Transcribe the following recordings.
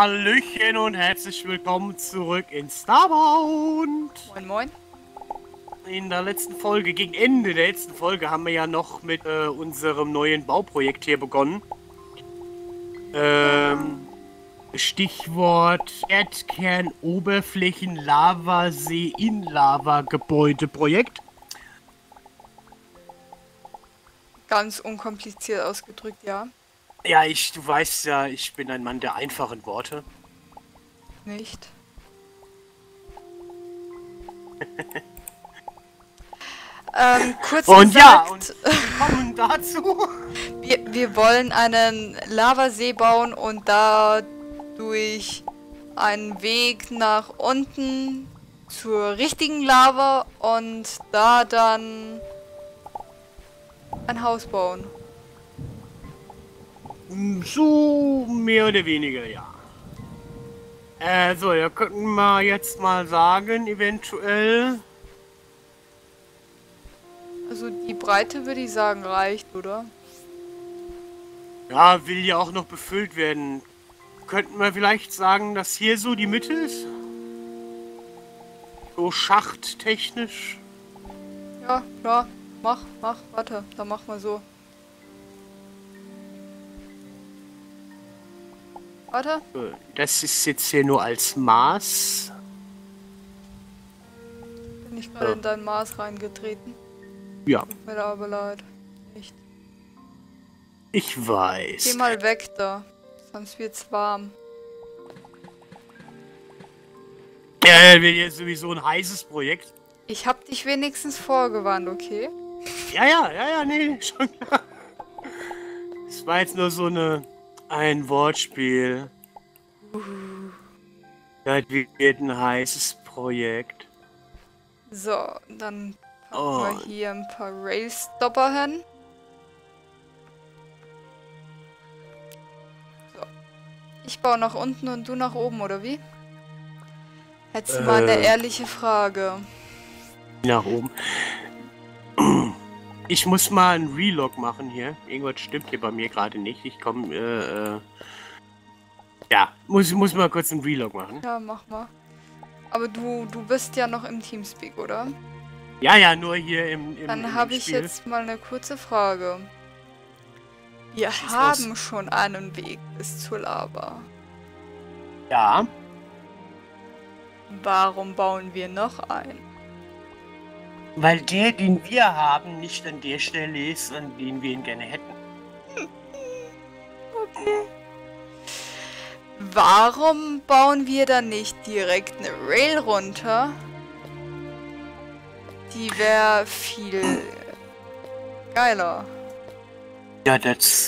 Hallöchen und herzlich willkommen zurück in Starbound. Moin moin. In der letzten Folge, gegen Ende der letzten Folge, haben wir ja noch mit unserem neuen Bauprojekt hier begonnen. Stichwort Erdkern, Oberflächen, Lavasee, In-Lava-Gebäudeprojekt. Ganz unkompliziert ausgedrückt, ja. Ja, du weißt ja, ich bin ein Mann der einfachen Worte. Nicht. Kurz und gesagt, ja, und kommen dazu. wir wollen einen Lavasee bauen und dadurch einen Weg nach unten zur richtigen Lava und da dann ein Haus bauen. So mehr oder weniger, ja. So, ja, könnten wir jetzt mal sagen, eventuell. Also die Breite würde ich sagen reicht, oder? Ja, will ja auch noch befüllt werden. Könnten wir vielleicht sagen, dass hier so die Mitte ist? So schachttechnisch? Ja, warte, dann machen wir so. Warte. Das ist jetzt hier nur als Maß. Bin ich gerade in dein Maß reingetreten? Ja. Tut mir aber leid. Nicht. Ich weiß. Geh mal weg da. Sonst wird's warm. Ja, wird jetzt sowieso ein heißes Projekt. Ich hab dich wenigstens vorgewarnt, okay? Ja, nee, schon klar. Das war jetzt nur so ein Wortspiel. Das wird ein heißes Projekt. So, dann packen wir hier ein paar Railstopper hin. So. Ich baue nach unten und du nach oben, oder wie? Hättest du mal eine ehrliche Frage. Nach oben. Ich muss mal einen Relog machen hier. Irgendwas stimmt hier bei mir gerade nicht. Ich komme, ja, muss mal kurz einen Relog machen. Ja, mach mal. Aber du bist ja noch im Teamspeak, oder? Ja, nur hier im Dann habe ich Spiel. jetzt mal eine kurze Frage. Wir haben schon einen Weg bis zur Lava. Ja. Warum bauen wir noch einen? Weil der, den wir haben, nicht an der Stelle ist, an den wir ihn gerne hätten. Okay. Warum bauen wir dann nicht direkt eine Rail runter? Die wäre viel geiler. Ja, das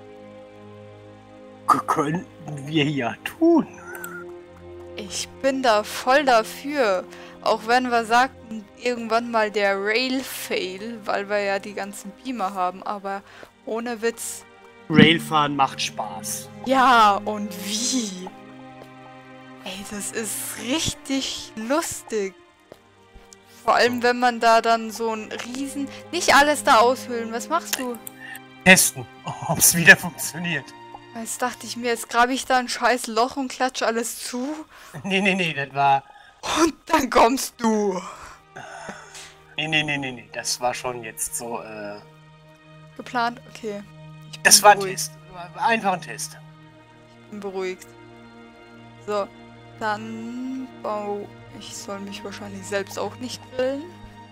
könnten wir ja tun. Ich bin da voll dafür. Auch wenn wir sagten, irgendwann mal der Rail-Fail, weil wir ja die ganzen Beamer haben, aber ohne Witz. Railfahren macht Spaß. Ja, und wie? Ey, das ist richtig lustig. Vor allem, wenn man da dann so ein riesen... Nicht alles da aushöhlen, was machst du? Testen, ob es wieder funktioniert. Jetzt dachte ich mir, jetzt grabe ich da ein scheiß Loch und klatsche alles zu. Nee, das war... Und dann kommst du. Nee, das war schon jetzt so, Geplant? Okay. Das war ein Test. Einfach ein Test. Ich bin beruhigt. So, dann ich soll mich wahrscheinlich selbst auch nicht grillen.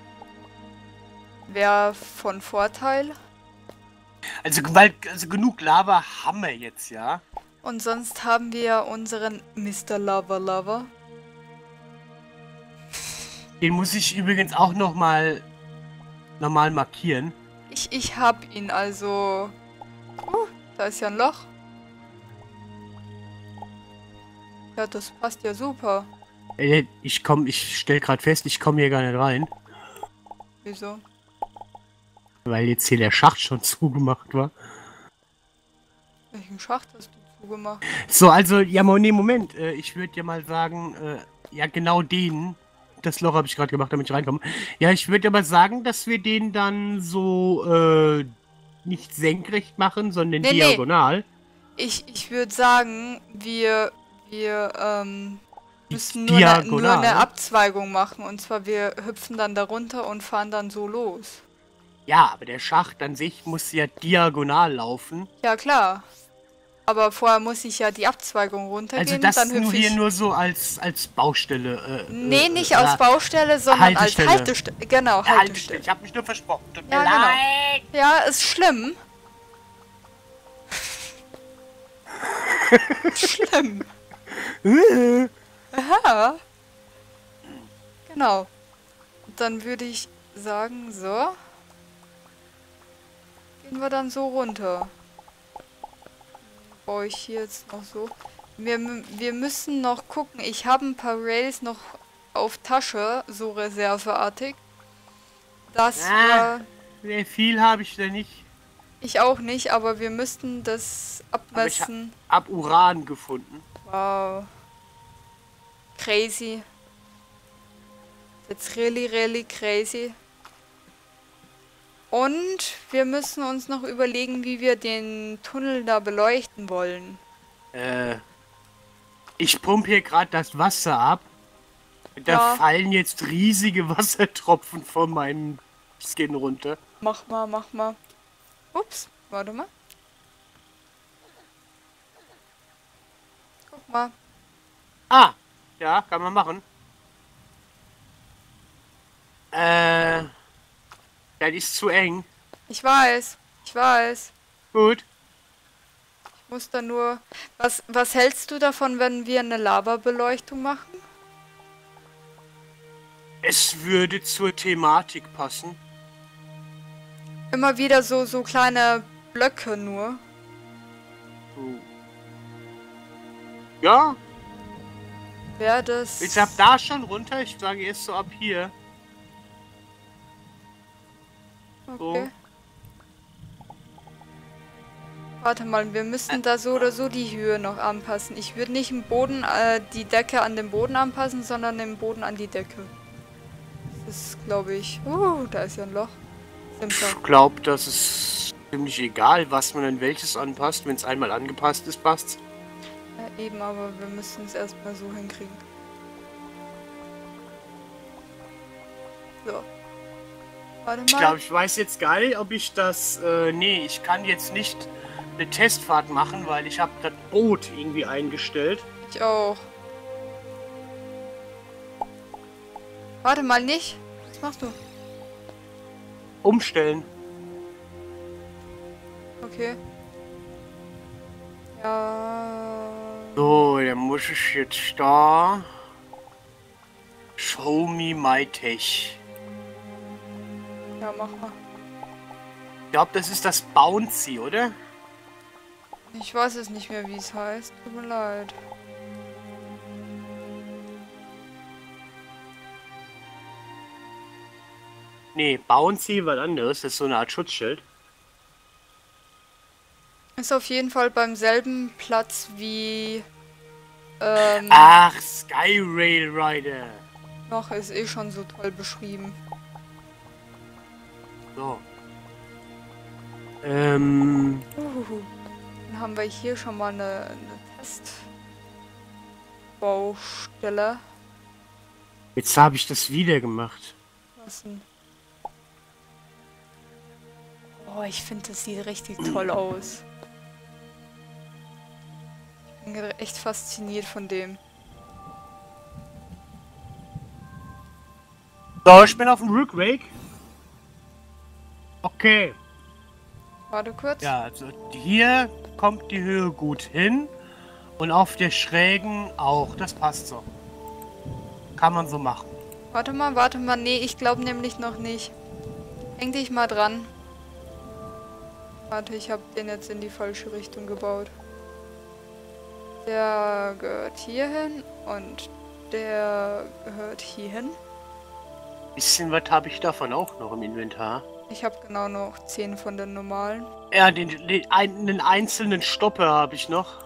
Wäre von Vorteil. Also genug Lava haben wir jetzt, ja. Und sonst haben wir unseren Mr. Lava Lover. Den muss ich übrigens auch nochmal markieren. Ich hab ihn also... da ist ja ein Loch. Ja, das passt ja super. Ich stell gerade fest, ich komme hier gar nicht rein. Wieso? Weil jetzt hier der Schacht schon zugemacht war. Welchen Schacht hast du zugemacht? So, also, ja, nee, Moment. Ich würde ja mal sagen, ja, genau den. Das Loch habe ich gerade gemacht, damit ich reinkomme. Ja, ich würde aber sagen, dass wir den dann so, nicht senkrecht machen, sondern diagonal. Ich würde sagen, wir Wir Die müssen nur eine Diagonal. Abzweigung machen. Und zwar wir hüpfen dann darunter und fahren dann so los. Ja, aber der Schacht an sich muss ja diagonal laufen. Ja, klar. Aber vorher muss ich ja die Abzweigung runtergehen, Also das dann nur hüpfe hier ich... nur so als Baustelle. Nee, nicht aus Baustelle, sondern Haltestelle. als Haltestelle. Genau, Haltestelle. Ich habe mich nur versprochen. Tut mir Ja, genau. leid. Ja, ist schlimm. Schlimm. Aha. Genau. Dann würde ich sagen, so. Gehen wir dann so runter. Baue ich hier jetzt noch so. Wir müssen noch gucken. Ich habe ein paar Rails noch auf Tasche, so reserveartig. Das war... Sehr viel habe ich da nicht. Ich auch nicht, aber wir müssten das abmessen. Hab Uran gefunden. Wow. Crazy. Jetzt really crazy. Und wir müssen uns noch überlegen, wie wir den Tunnel da beleuchten wollen. Ich pumpe hier gerade das Wasser ab. Da fallen jetzt riesige Wassertropfen von meinem Skin runter. Mach mal. Ups, warte mal. Guck mal. Ah, ja, kann man machen. Das ist zu eng. Ich weiß. Gut. Ich muss da nur... Was hältst du davon, wenn wir eine Lavabeleuchtung machen? Es würde zur Thematik passen. Immer wieder so kleine Blöcke nur. Ja. Wäre das... Jetzt ab da schon runter. Ich sage erst so ab hier. Okay. So. Warte mal, wir müssen da so oder so die Höhe noch anpassen. Ich würde nicht im Boden, die Decke an den Boden anpassen, sondern den Boden an die Decke. Das ist, glaube ich... da ist ja ein Loch. Simpler. Ich glaube, das ist ziemlich egal, was man in welches anpasst. Wenn es einmal angepasst ist, passt's. Ja, eben, aber wir müssen es erstmal so hinkriegen. So. Warte mal. Ich glaube, ich weiß jetzt gar nicht, ob ich das... nee, ich kann jetzt nicht eine Testfahrt machen, weil ich habe das Boot irgendwie eingestellt. Ich auch. Warte mal, nicht. Was machst du? Umstellen. Okay. Ja. So, dann muss ich jetzt da... Show me my tech. Ja, mach mal. Ich glaube, das ist das Bouncy, oder? Ich weiß es nicht mehr, wie es heißt. Tut mir leid. Nee, Bouncy was anderes. Das ist so eine Art Schutzschild. Ist auf jeden Fall beim selben Platz wie... Ach, Sky Rail Rider. noch ist eh schon so toll beschrieben. So. Dann haben wir hier schon mal eine Testbaustelle. Jetzt habe ich das wieder gemacht. Was denn? Oh, ich finde, das sieht richtig toll aus. Ich bin echt fasziniert von dem. So, ich bin auf dem Rückweg. Okay. Warte kurz. Ja, also hier kommt die Höhe gut hin. Und auf der schrägen auch. Das passt so. Kann man so machen. Warte mal. Nee, ich glaube nämlich noch nicht. Häng dich mal dran. Warte, ich habe den jetzt in die falsche Richtung gebaut. Der gehört hier hin und der gehört hier hin. Bisschen was habe ich davon auch noch im Inventar. Ich habe genau noch 10 von den normalen. Ja, einen einzelnen Stopper habe ich noch.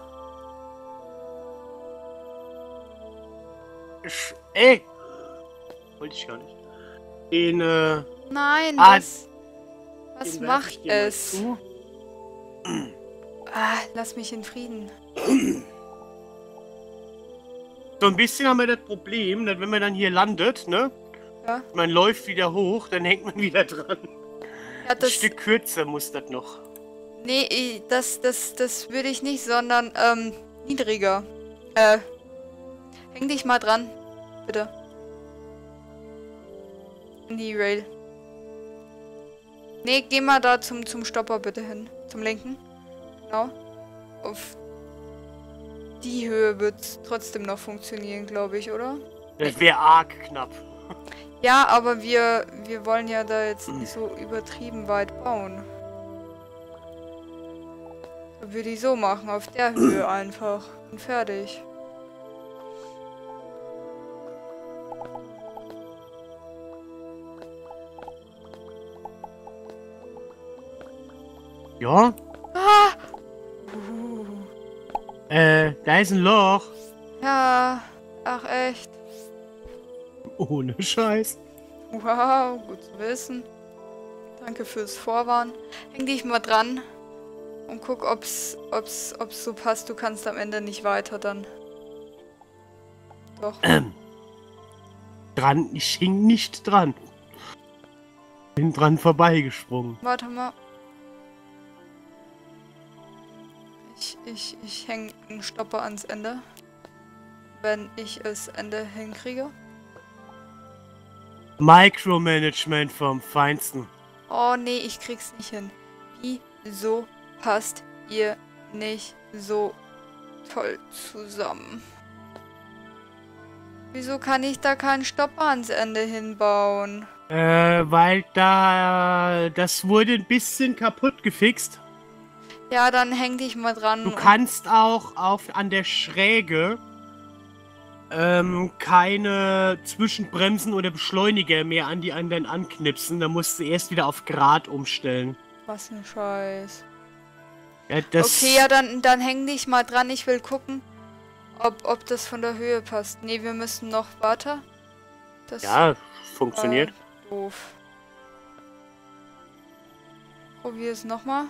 Ey! Wollte ich gar nicht. Den, Nein, was den werf macht ich dir mal es? zu. Ah, lass mich in Frieden. So ein bisschen haben wir das Problem, dass wenn man dann hier landet, ne? Ja. Man läuft wieder hoch, dann hängt man wieder dran. Ja, Ein das. Stück kürzer muss das noch. Nee, das würde ich nicht, sondern, niedriger. Häng dich mal dran. Bitte. In die Rail. Nee, geh mal da zum Stopper bitte hin. Zum linken. Genau. Auf die Höhe wird es trotzdem noch funktionieren, glaube ich, oder? Das wäre arg knapp. Ja, aber wir wollen ja da jetzt nicht so übertrieben weit bauen. Da würde ich so machen, auf der Höhe einfach. Und fertig. Ja? Ah! Da ist ein Loch. Ja, ach echt. Ohne Scheiß. Wow, gut zu wissen. Danke fürs Vorwarnen. Häng dich mal dran und guck, ob's so passt. Du kannst am Ende nicht weiter dann. Doch. Dran, ich hing nicht dran. Bin dran vorbeigesprungen. Warte mal. Ich häng einen Stopper ans Ende. Wenn ich das Ende hinkriege. Micromanagement vom Feinsten. Oh nee, ich krieg's nicht hin. Wieso passt ihr nicht so toll zusammen? Wieso kann ich da keinen Stopper ans Ende hinbauen? Weil das wurde ein bisschen kaputt gefixt. Ja, dann häng dich mal dran. Du kannst auch an der Schräge keine Zwischenbremsen oder Beschleuniger mehr an die anderen anknipsen. Da musst du erst wieder auf Grad umstellen. Was ein Scheiß. Ja, Okay, ja, dann häng dich mal dran. Ich will gucken, ob das von der Höhe passt. Nee, wir müssen noch weiter. Das ja, funktioniert. Doof. Probier es nochmal.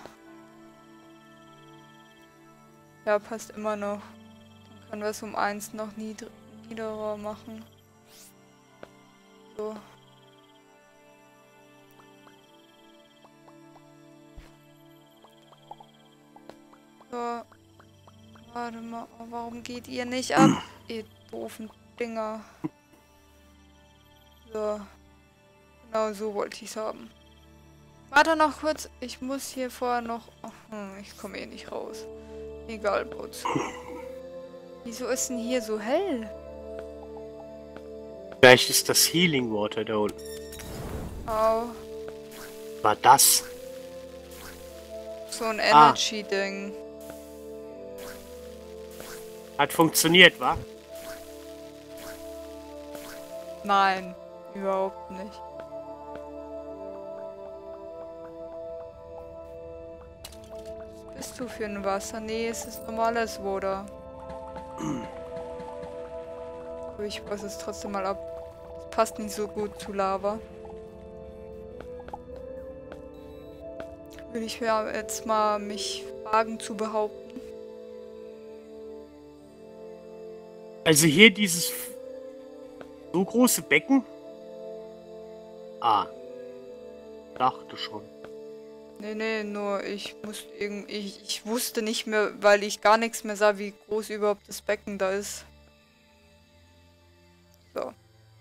Ja, passt immer noch. Dann können wir es um 1 noch niederer machen. So. So. Warte mal, oh, warum geht ihr nicht ab? Ihr doofen Dinger. So. Genau so wollte ich es haben. Warte noch kurz. Ich muss hier vorher noch... Oh, ich komme eh nicht raus. Egal, Butz. Wieso ist denn hier so hell? Vielleicht ist das Healing Water da unten. Au. War das? So ein Energy-Ding. Hat funktioniert, wa? Nein, überhaupt nicht. Was bist du für ein Wasser? Nee, es ist normales Wasser. Aber ich passe es trotzdem mal ab. Es passt nicht so gut zu Lava. Würde ich ja jetzt mal mich wagen zu behaupten. Also hier dieses so große Becken? Ah. Dachte schon. Nee, nur ich wusste nicht mehr, weil ich gar nichts mehr sah, wie groß überhaupt das Becken da ist. So.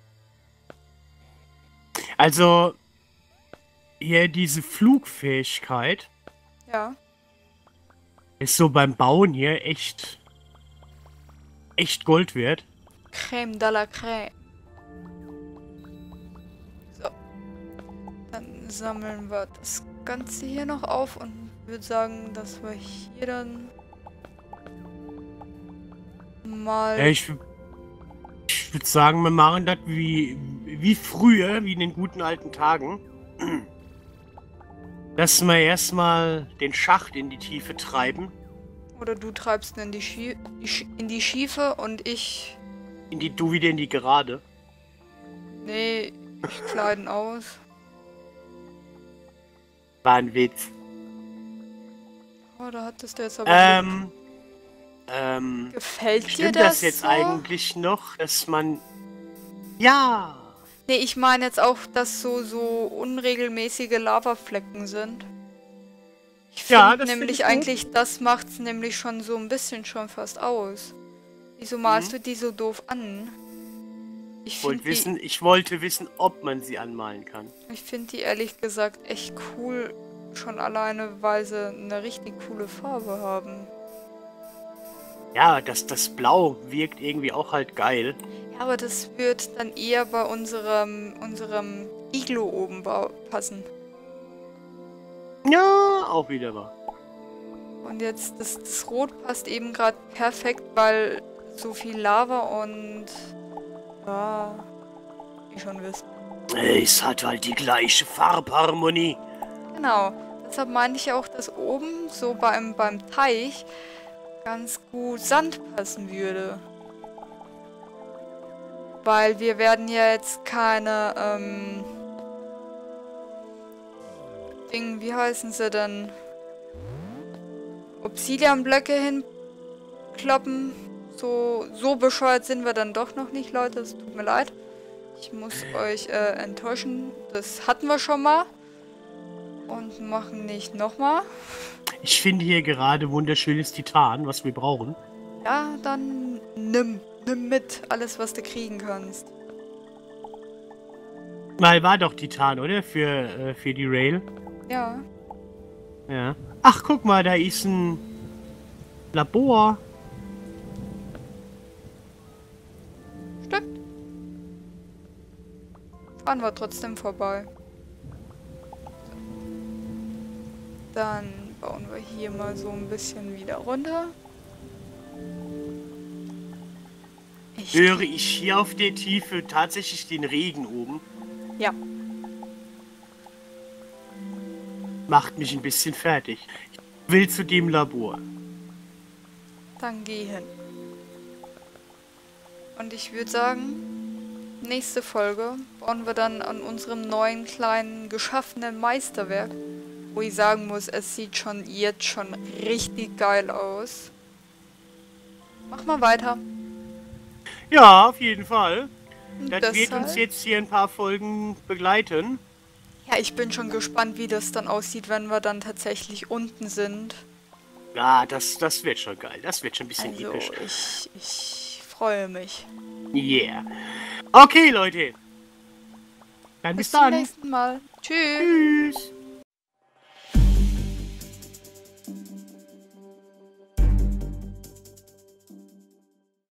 Also hier diese Flugfähigkeit Ja. ist so beim Bauen hier echt Gold wert. Crème de la Crème. So. Dann sammeln wir das Ganze hier noch auf und würde sagen, dass wir hier dann mal... Ja, ich würde sagen, wir machen das wie früher, wie in den guten alten Tagen. Dass wir erstmal den Schacht in die Tiefe treiben. Oder du treibst ihn in die Schiefe und ich... Du wieder in die Gerade. Nee, ich kleiden aus. War ein Witz. Oh, da hattest du jetzt aber... Gefällt dir stimmt das das jetzt so? eigentlich noch, dass man... Ja! Nee, ich meine jetzt auch, dass so unregelmäßige Lavaflecken sind. Ich Ja, finde das finde nämlich ich gut. eigentlich, das macht's nämlich schon so ein bisschen schon fast aus. Wieso malst du die so doof an? Ich wollte wissen, ob man sie anmalen kann. Ich finde die ehrlich gesagt echt cool. Schon alleine, weil sie eine richtig coole Farbe haben. Ja, das Blau wirkt irgendwie auch halt geil. Ja, aber das wird dann eher bei unserem Iglo oben passen. Ja, auch wieder wahr. Und jetzt, das Rot passt eben gerade perfekt, weil so viel Lava und... Ja, wie schon wisst. Es hat halt die gleiche Farbharmonie. Genau. Deshalb meinte ich auch, dass oben so beim Teich ganz gut Sand passen würde. Weil wir werden ja jetzt keine, wie heißen sie denn? Obsidianblöcke hinkloppen. So bescheuert sind wir dann doch noch nicht, Leute. Es tut mir leid. Ich muss euch enttäuschen. Das hatten wir schon mal. Und machen nicht nochmal. Ich finde hier gerade wunderschönes Titan, was wir brauchen. Ja, dann nimm mit alles, was du kriegen kannst. Mal war doch Titan, oder? Für die Rail. Ja. Ja. Ach, guck mal, da ist ein Labor. Stimmt. Fahren wir trotzdem vorbei. Dann bauen wir hier mal so ein bisschen wieder runter. Höre ich hier auf der Tiefe tatsächlich den Regen oben? Ja. Macht mich ein bisschen fertig. Ich will zu dem Labor. Dann geh hin. Und ich würde sagen, nächste Folge bauen wir dann an unserem neuen kleinen geschaffenen Meisterwerk. Wo ich sagen muss, es sieht schon jetzt schon richtig geil aus. Mach mal weiter. Ja, auf jeden Fall. Das wird Deshalb- uns jetzt hier ein paar Folgen begleiten. Ja, ich bin schon gespannt, wie das dann aussieht, wenn wir dann tatsächlich unten sind. Ja, das wird schon geil. Das wird schon ein bisschen Also, episch. ich freue mich. Yeah. Okay, Leute. Dann bis Bis zum dann. nächsten Mal. Tschüss. Tschüss.